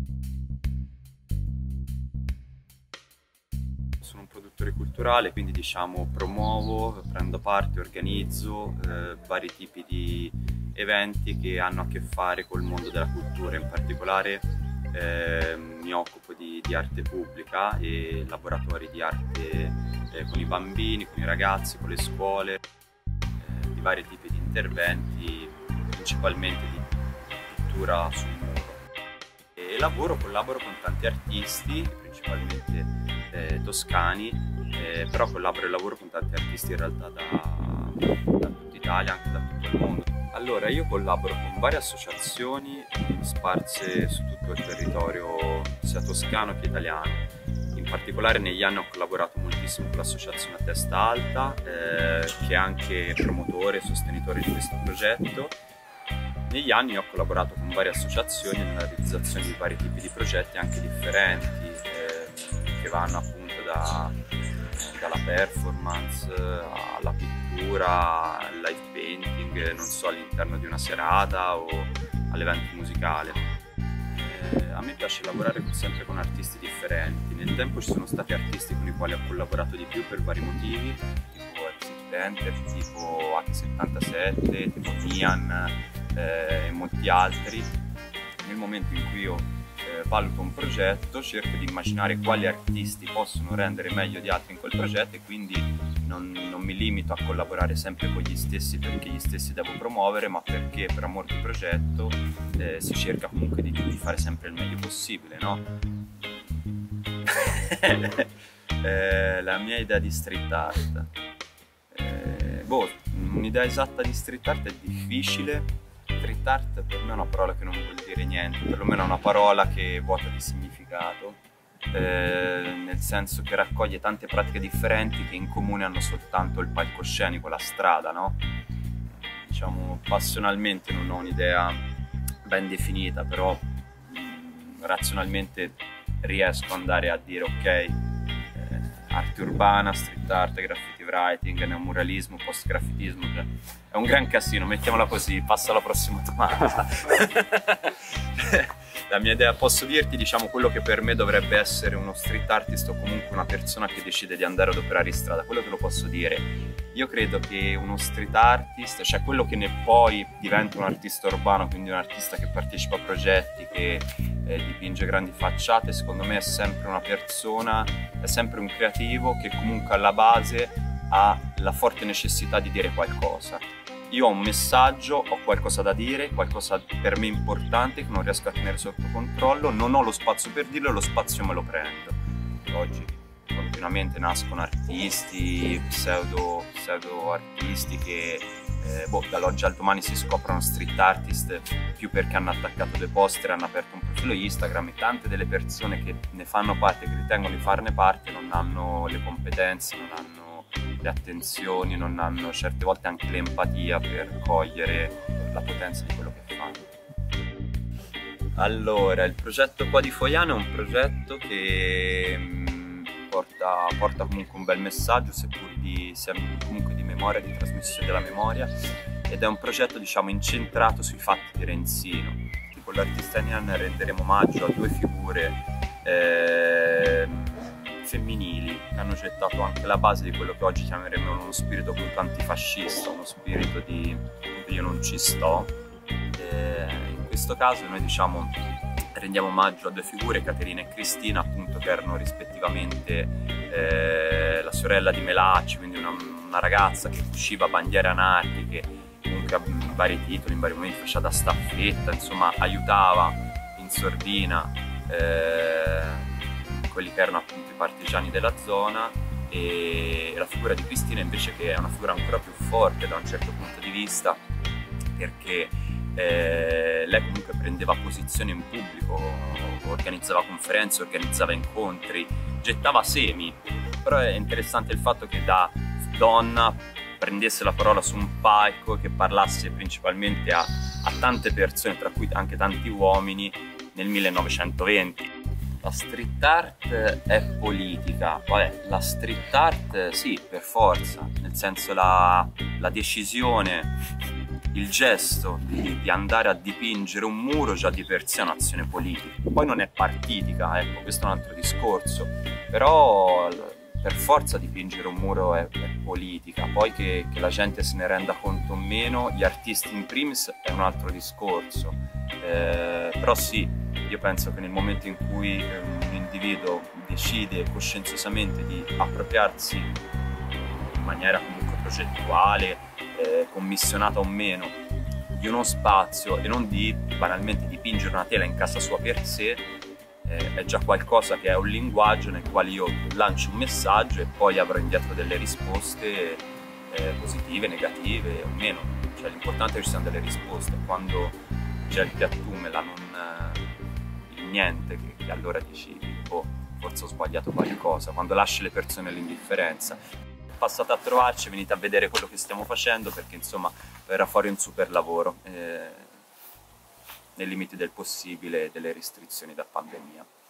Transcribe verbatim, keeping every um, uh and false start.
Sono un produttore culturale, quindi diciamo promuovo, prendo parte, organizzo eh, vari tipi di eventi che hanno a che fare col mondo della cultura. In particolare eh, mi occupo di, di arte pubblica e laboratori di arte eh, con i bambini, con i ragazzi, con le scuole, eh, di vari tipi di interventi, principalmente di pittura sul muro. E lavoro, collaboro con tanti artisti, principalmente Eh, toscani, eh, però collaboro e lavoro con tanti artisti in realtà da, da tutta Italia, anche da tutto il mondo. Allora, io collaboro con varie associazioni sparse su tutto il territorio sia toscano che italiano. In particolare negli anni ho collaborato moltissimo con l'associazione A Testa Alta, eh, che è anche promotore e sostenitore di questo progetto. Negli anni ho collaborato con varie associazioni nella realizzazione di vari tipi di progetti anche differenti, che vanno appunto da, dalla performance alla pittura, al live painting, non so, all'interno di una serata o all'evento musicale. Eh, a me piace lavorare sempre con artisti differenti. Nel tempo ci sono stati artisti con i quali ho collaborato di più per vari motivi, tipo Exit Enter, tipo H settantasette, tipo Nian eh, e molti altri. Nel momento in cui io valuto un progetto, cerco di immaginare quali artisti possono rendere meglio di altri in quel progetto e quindi non, non mi limito a collaborare sempre con gli stessi perché gli stessi devo promuovere, ma perché per amor di progetto eh, si cerca comunque di, di fare sempre il meglio possibile, no? eh, la mia idea di street art, eh, boh, un'idea esatta di street art è difficile. Street art per me è una parola che non vuol dire niente, perlomeno è una parola che è vuota di significato, eh, nel senso che raccoglie tante pratiche differenti che in comune hanno soltanto il palcoscenico, la strada, no? Diciamo, passionalmente non ho un'idea ben definita, però mh, razionalmente riesco ad andare a dire ok, eh, arte urbana, street art, graffiti writing, neomuralismo, post-graffitismo, cioè, è un gran casino, mettiamola così, passo alla prossima domanda. La mia idea, posso dirti, diciamo, quello che per me dovrebbe essere uno street artist o comunque una persona che decide di andare ad operare in strada, quello che lo posso dire. Io credo che uno street artist, cioè quello che ne poi diventa un artista urbano, quindi un artista che partecipa a progetti, che eh, dipinge grandi facciate, secondo me è sempre una persona, è sempre un creativo che comunque alla base ha la forte necessità di dire qualcosa. Io ho un messaggio, ho qualcosa da dire, qualcosa per me importante che non riesco a tenere sotto controllo, non ho lo spazio per dirlo e lo spazio me lo prendo. Oggi continuamente nascono artisti, pseudo, pseudo artisti che eh, boh, dall'oggi al domani si scoprono street artist più perché hanno attaccato dei poster, hanno aperto un profilo Instagram, e tante delle persone che ne fanno parte, che ritengono di farne parte, non hanno le competenze, non hanno le attenzioni, non hanno certe volte anche l'empatia per cogliere la potenza di quello che fanno. Allora, il progetto qua di Foiano è un progetto che mh, porta, porta comunque un bel messaggio, seppur di, sia comunque di memoria, di trasmissione della memoria, ed è un progetto, diciamo, incentrato sui fatti di Renzino. Con l'artista Nian renderemo omaggio a due figure eh, femminili che hanno gettato anche la base di quello che oggi chiameremo uno spirito comunque antifascista, uno spirito di io non ci sto. E in questo caso noi, diciamo, rendiamo omaggio a due figure, Caterina e Cristina, appunto, che erano rispettivamente eh, la sorella di Melacci, quindi una, una ragazza che usciva bandiere anarchiche, comunque a vari titoli, in vari momenti faceva da staffetta, insomma aiutava in sordina eh, quelli che erano appunto i partigiani della zona, e la figura di Cristina invece, che è una figura ancora più forte da un certo punto di vista, perché eh, lei comunque prendeva posizione in pubblico, organizzava conferenze, organizzava incontri, gettava semi, però è interessante il fatto che da donna prendesse la parola su un palco, che parlasse principalmente a, a tante persone, tra cui anche tanti uomini, nel millenovecentoventi. La street art è politica, vabbè, la street art sì, per forza, nel senso la, la decisione il gesto di, di andare a dipingere un muro già di per sé è un'azione politica. Poi non è partitica, ecco, questo è un altro discorso, però per forza dipingere un muro è, è politica. Poi che, che la gente se ne renda conto o meno, gli artisti in primis, è un altro discorso. Eh, però sì, io penso che nel momento in cui eh, un individuo decide coscienziosamente di appropriarsi in maniera comunque progettuale, eh, commissionata o meno, di uno spazio e non di banalmente dipingere una tela in casa sua per sé, eh, è già qualcosa che è un linguaggio nel quale io lancio un messaggio e poi avrò indietro delle risposte eh, positive, negative o meno. Cioè, l'importante è che ci siano delle risposte. Quando gente attumela non eh, il niente, che, che allora dici oh, forse ho sbagliato qualcosa. Quando lasci le persone all'indifferenza, passate a trovarci, venite a vedere quello che stiamo facendo, perché insomma verrà fuori un super lavoro eh, nei limiti del possibile e delle restrizioni da pandemia.